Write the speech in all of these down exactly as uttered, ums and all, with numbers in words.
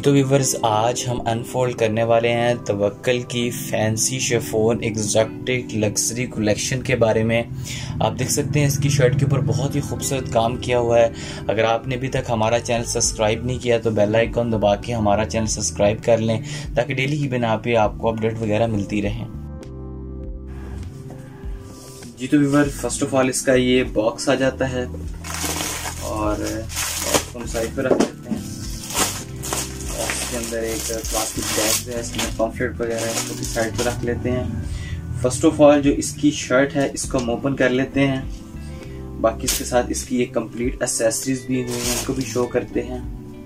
तो व्यूवर्स, आज हम अनफोल्ड करने वाले हैं तवक्कल की fancy chiffon exotic luxury collection के बारे में। आप देख सकते हैं इसकी शर्ट के ऊपर बहुत ही खूबसूरत काम किया हुआ है। अगर आपने अभी तक हमारा चैनल सब्सक्राइब नहीं किया तो बेल आइकन दबा के हमारा चैनल सब्सक्राइब कर लें ताकि डेली की बिना पे आपको अपडेट वगैरह मिलती रहें। जी तो व्यूवर, फर्स्ट ऑफ ऑल इसका ये बॉक्स आ जाता है और हम साइड पर रख लेते हैं। इसके अंदर एक प्लास्टिक बैग है, इसमें पम्फलेट वगैरह है, इसको भी साइड पर रख लेते हैं। फर्स्ट ऑफ ऑल जो इसकी शर्ट है इसको हम ओपन कर लेते हैं। बाकी इसके साथ इसकी एक कंप्लीट एक्सेसरीज भी हुई हैं, उनको भी शो करते हैं।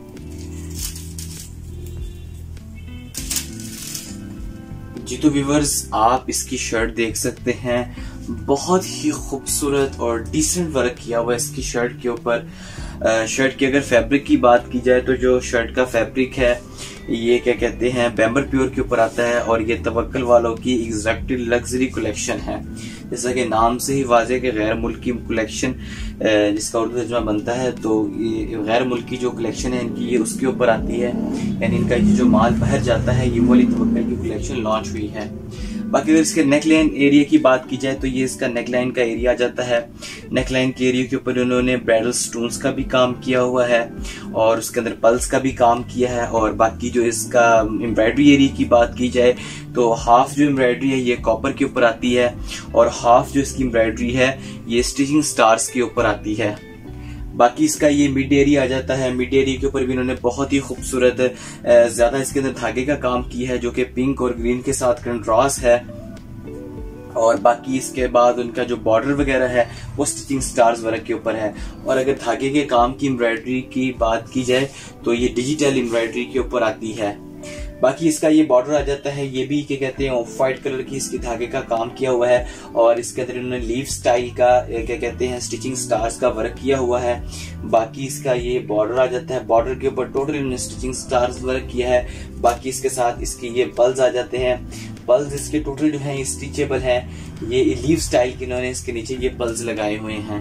जी तो व्यूवर्स, आप इसकी शर्ट देख सकते हैं, बहुत ही खूबसूरत और डिसेंट वर्क किया हुआ है इसकी शर्ट के ऊपर। शर्ट की अगर फैब्रिक की बात की जाए तो जो शर्ट का फैब्रिक है ये क्या कहते हैं बैम्बर प्योर के ऊपर आता है और ये तवक्कल वालों की एग्जॉटिक लग्जरी कलेक्शन है। जैसा कि नाम से ही वाज़ेह कि गैर मुल्की कलेक्शन जिसका उर्दू तर्जुमा बनता है, तो ये गैर मुल्की जो कलेक्शन है इनकी ये उसके ऊपर आती है, यानी इनका ये जो माल बाहर जाता है ये वाली तवक्कल की कलेक्शन लॉन्च हुई है। बाकी अगर इसके नेकलाइन एरिया की बात की जाए तो ये इसका नेकलाइन का एरिया आ जाता है। नेकलाइन के एरिया के ऊपर उन्होंने ब्राइडल स्टोन्स का भी काम किया हुआ है और उसके अंदर पल्स का भी काम किया है। और बाकी जो इसका एम्ब्रॉयडरी एरिया की बात की जाए तो हाफ जो एम्ब्रॉयडरी है ये कॉपर के ऊपर आती है और हाफ जो इसकी एम्ब्रॉयडरी है ये स्टिचिंग स्टार्स के ऊपर आती है। बाकी इसका ये मिड एरिया आ जाता है। मिड एरिया के ऊपर भी इन्होंने बहुत ही खूबसूरत ज्यादा इसके अंदर धागे का काम किया है जो कि पिंक और ग्रीन के साथ कंट्रास्ट है। और बाकी इसके बाद उनका जो बॉर्डर वगैरह है वो स्टिचिंग स्टार्स वर्क के ऊपर है। और अगर धागे के काम की एम्ब्रॉयडरी की बात की जाए तो ये डिजिटल एम्ब्रॉयडरी के ऊपर आती है। बाकी इसका ये बॉर्डर आ जाता है, ये भी क्या कहते हैं ऑफ वाइट कलर की इसके धागे का काम किया हुआ है और इसके अंदर इन्होंने लीफ स्टाइल का क्या कहते हैं स्टिचिंग स्टार्स का वर्क किया हुआ है। बाकी इसका ये बॉर्डर आ जाता है, बॉर्डर के ऊपर टोटल इन्होंने स्टिचिंग स्टार्स वर्क किया है। बाकी इसके साथ इसके ये पल्स आ जाते हैं। पल्स इसके टोटल जो है स्टिचेबल है, ये लीफ स्टाइल के इन्होंने इसके नीचे ये पल्स लगाए हुए हैं।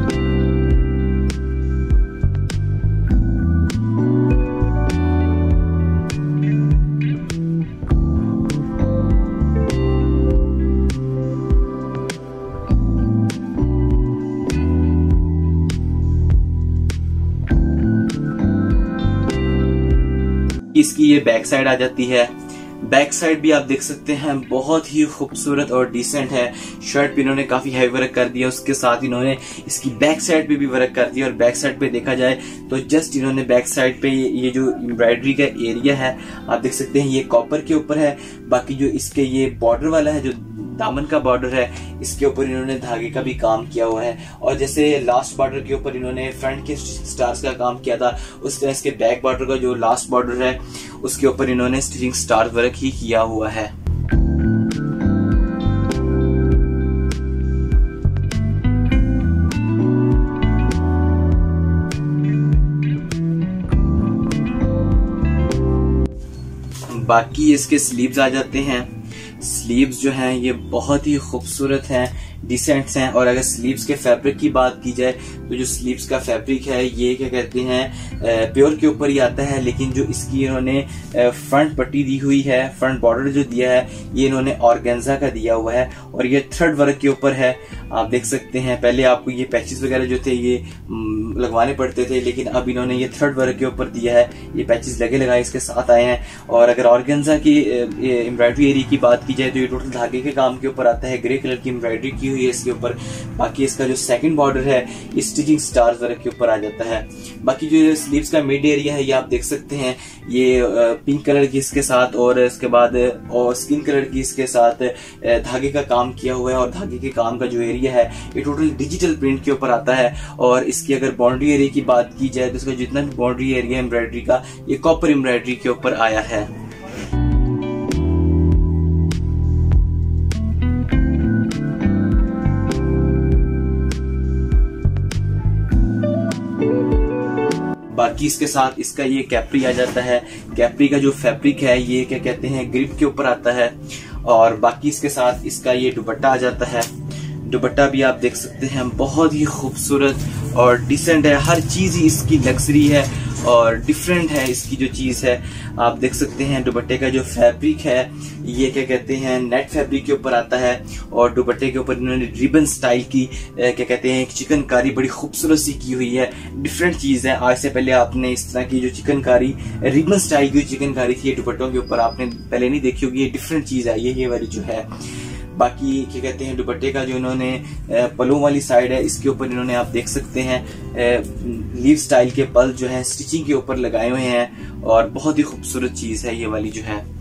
इसकी ये बैक साइड आ जाती है। बैक साइड भी आप देख सकते हैं बहुत ही खूबसूरत और डिसेंट है। शर्ट पे इन्होंने काफी हैवी वर्क कर दिया, उसके साथ इन्होंने इसकी बैक साइड पे भी वर्क कर दिया। और बैक साइड पे देखा जाए तो जस्ट इन्होंने बैक साइड पे ये, ये जो एम्ब्रॉयडरी का एरिया है आप देख सकते हैं ये कॉपर के ऊपर है। बाकी जो इसके ये बॉर्डर वाला है जो दामन का बॉर्डर है इसके ऊपर इन्होंने धागे का भी काम किया हुआ है। और जैसे लास्ट बॉर्डर के ऊपर इन्होंने फ्रंट के स्टार्स का काम किया था, उस तरह इसके बैक बॉर्डर का जो लास्ट बॉर्डर है उसके ऊपर इन्होंने स्टिचिंग स्टार वर्क ही किया हुआ है। बाकी इसके स्लीव्स आ जाते हैं। स्लीव्स जो हैं ये बहुत ही खूबसूरत हैं, डिसेंट्स हैं। और अगर स्लीव्स के फैब्रिक की बात की जाए तो जो स्लीव्स का फैब्रिक है ये क्या कहते हैं प्योर के ऊपर ही आता है, लेकिन जो इसकी इन्होंने फ्रंट पट्टी दी हुई है, फ्रंट बॉर्डर जो दिया है ये इन्होंने ऑर्गेन्जा का दिया हुआ है और ये थ्रेड वर्क के ऊपर है। आप देख सकते हैं पहले आपको ये पैचेस वगैरह जो थे ये लगवाने पड़ते थे, लेकिन अब इन्होंने ये थ्रेड वर्क के ऊपर दिया है, ये पैचेस लगे लगाए इसके साथ आए हैं। और अगर ऑर्गेन्जा की एम्ब्रॉयडरी एरिया की बात की जाए तो ये टोटल धागे के काम के ऊपर आता है, ग्रे कलर की एम्ब्रॉयडरी की हुई है इसके ऊपर। बाकी इसका जो सेकंड बॉर्डर है इस स्टिचिंग स्टार्स वर्क के ऊपर आ जाता है। बाकी जो स्लीव्स का मिड एरिया है ये आप देख सकते हैं ये पिंक कलर की इसके साथ और इसके बाद और स्किन कलर की इसके साथ धागे का काम किया हुआ है। और धागे के काम का जो एरिया है ये टोटल डिजिटल प्रिंट के ऊपर आता है। और इसकी अगर बाउंड्री एरिया की बात की जाए तो इसका जितना भी बाउंड्री एरिया एम्ब्रॉयडरी का ये कॉपर एम्ब्रॉयडरी के ऊपर आया है। बाकी इसके साथ इसका ये कैप्री आ जाता है। कैप्री का जो फैब्रिक है ये क्या कहते हैं ग्रिप के ऊपर आता है। और बाकी इसके साथ इसका ये दुपट्टा आ जाता है। दुपट्टा भी आप देख सकते हैं बहुत ही खूबसूरत और डिसेंट है, हर चीज ही इसकी लग्जरी है और डिफरेंट है इसकी जो चीज है। आप देख सकते हैं दुपट्टे का जो फैब्रिक है ये क्या कहते हैं नेट फैब्रिक के ऊपर आता है, और दुपट्टे के ऊपर इन्होंने रिबन स्टाइल की क्या कहते हैं एक चिकनकारी बड़ी खूबसूरत सी की हुई है। डिफरेंट चीज है, आज से पहले आपने इस तरह की जो चिकनकारी रिबन स्टाइल की चिकनकारी थी दुपट्टों के ऊपर आपने पहले नहीं देखी होगी। ये डिफरेंट चीज है ये ये वाली जो है। बाकी क्या कहते हैं दुपट्टे का जो इन्होंने पलों वाली साइड है इसके ऊपर इन्होंने आप देख सकते हैं लीव स्टाइल के पल जो है स्टिचिंग के ऊपर लगाए हुए हैं, और बहुत ही खूबसूरत चीज है ये वाली जो है।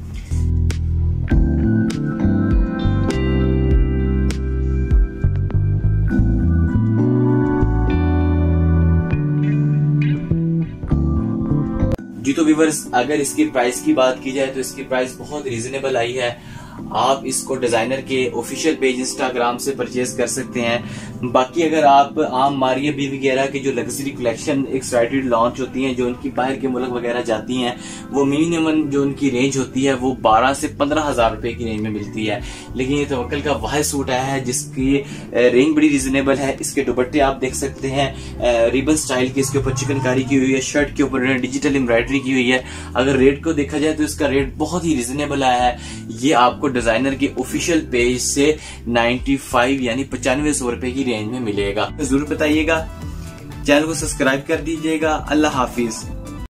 जी तो व्यूअर्स, अगर इसकी प्राइस की बात की जाए तो इसकी प्राइस बहुत रीजनेबल आई है। आप इसको डिजाइनर के ऑफिशियल पेज इंस्टाग्राम से परचेज कर सकते हैं। बाकी अगर आप आम मारिया बी वगैरह की जो लग्जरी कलेक्शन एक्साइटेड लॉन्च होती हैं जो उनकी बाहर के मुल्क वगैरह जाती हैं, वो मिनिमम जो उनकी रेंज होती है वो बारह से पंद्रह हजार रुपए की रेंज में मिलती है। लेकिन ये तवक्कल का वाहिद सूट आया है जिसकी रेंज बड़ी रीजनेबल है। इसके दुपट्टे आप देख सकते हैं रिबन स्टाइल की, इसके ऊपर चिकनकारी की हुई है, शर्ट के ऊपर डिजिटल एम्ब्रॉयडरी की हुई है। अगर रेट को देखा जाए तो इसका रेट बहुत ही रीजनेबल आया है। ये आपको डिजाइनर के ऑफिशियल पेज से पचानवे यानी पचानवे सौ रुपए की रेंज में मिलेगा। जरूर बताइएगा, चैनल को सब्सक्राइब कर दीजिएगा। अल्लाह हाफिज।